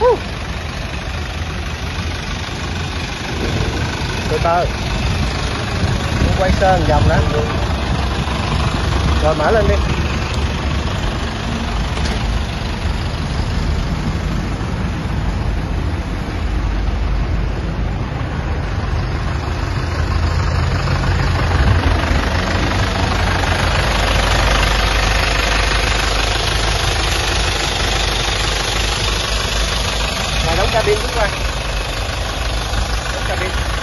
Từ từ, quay sơn vòng đó, rồi mở lên đi. Rồi đóng cabin xuống qua, đóng cabin.